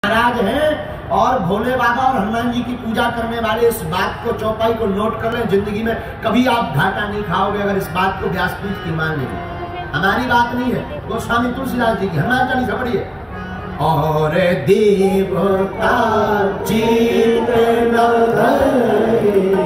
महाराज हैं और भोले बाबा और हनुमान जी की पूजा करने वाले इस बात को चौपाई को नोट कर लें। जिंदगी में कभी आप घाटा नहीं खाओगे अगर इस बात को व्यासपीठ की मान लेंगे। हमारी बात नहीं है, गोस्वामी तुलसीदास जी की। हनुमान चालीसा पढ़िए। और देवता चित्त न धरे,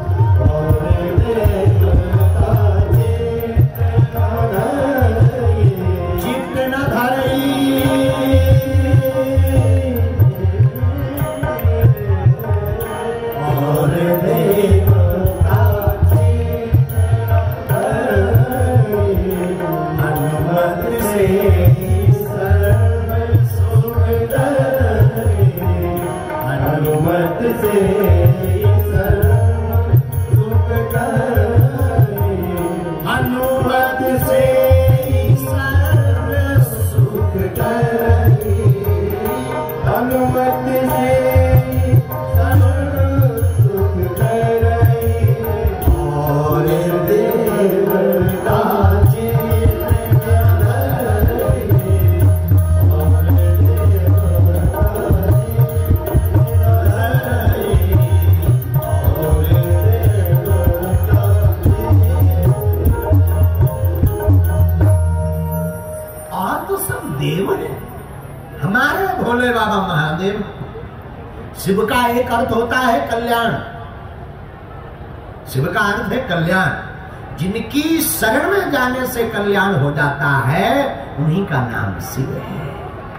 हमारे भोले बाबा महादेव। शिव का एक अर्थ होता है कल्याण। शिव का अर्थ है कल्याण। जिनकी शरण में जाने से कल्याण हो जाता है उन्हीं का नाम शिव है,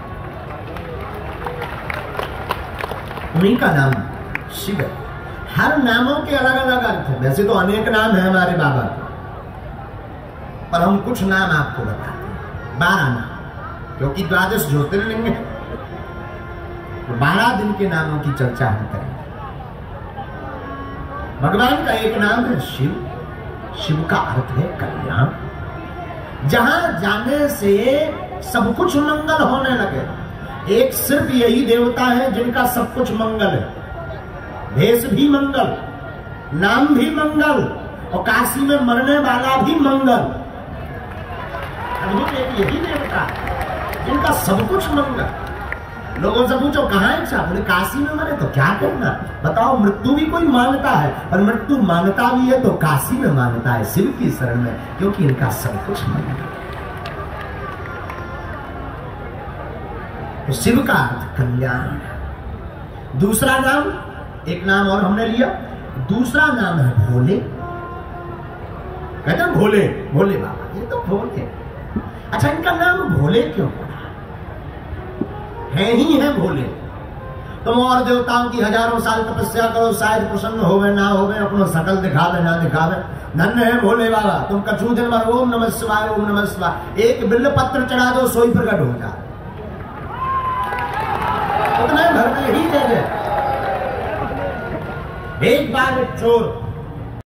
उन्हीं का नाम शिव है। हर नामों के अलग अलग अर्थ है। वैसे तो अनेक नाम है हमारे बाबा के, पर हम कुछ नाम आपको बताते हैं। 12 नाम, क्योंकि 12 ज्योतिर्लिंग है, 12 दिन के नामों की चर्चा हम करेंगे। भगवान का एक नाम है शिव। शिव का अर्थ है कल्याण। जहां जाने से सब कुछ मंगल होने लगे। एक सिर्फ यही देवता है जिनका सब कुछ मंगल है। भेष भी मंगल, नाम भी मंगल, और काशी में मरने वाला भी मंगल। एक यही देवता है जिनका सब कुछ मंगल। लोगों से पूछो कहाँ इच्छा, बोले काशी में मरे। तो क्या करना, बताओ। मृत्यु भी कोई मानता है, और मृत्यु मानता भी है तो काशी में मानता है, शिव की शरण में, क्योंकि इनका सब कुछ मंगल। तो शिव का अर्थ कल्याण। दूसरा नाम, एक नाम और हमने लिया, दूसरा नाम है भोले। कहते हैं भोले, भोले बाबा, ये तो भोले। अच्छा, इनका नाम भोले क्यों पड़ा? है ही है भोले। तुम और देवताओं की हजारों साल तपस्या करो, शायद प्रसन्न होवे ना होवे, अपनो सकल दिखावे ना दिखावे, धन्य है भोले बाबा। तुम कछु दिन भर ओम नमः शिवाय, ओम नमः शिवाय, एक बिल्व पत्र चढ़ा दो, सोई प्रकट हो जाए। उतने भर में ही दे दे। एक बार एक चोर